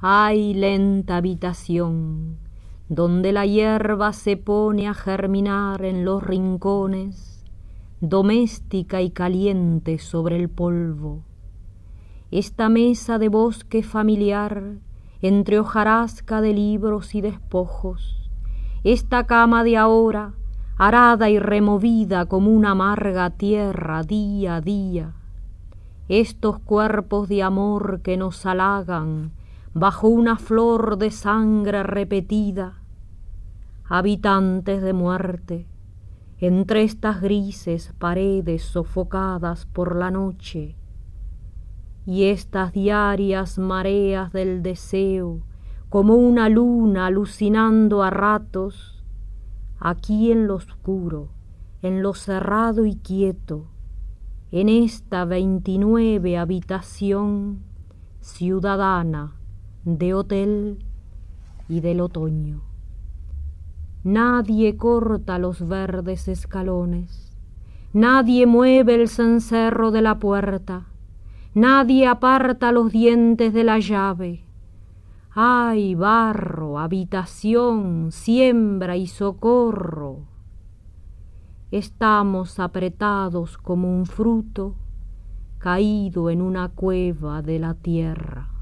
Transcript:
Ay, lenta habitación, donde la hierba se pone a germinar en los rincones, doméstica y caliente sobre el polvo. Esta mesa de bosque familiar, entre hojarasca de libros y despojos, esta cama de ahora, arada y removida como una amarga tierra día a día, estos cuerpos de amor que nos halagan bajo una flor de sangre repetida, habitantes de muerte, entre estas grises paredes sofocadas por la noche, y estas diarias mareas del deseo, como una luna alucinando a ratos, aquí en lo oscuro, en lo cerrado y quieto, en esta 29 habitación ciudadana de hotel y del otoño. Nadie corta los verdes escalones, nadie mueve el cencerro de la puerta, nadie aparta los dientes de la llave. ¡Ay, barro, habitación, siembra y socorro! Estamos apretados como un fruto caído en una cueva de la tierra.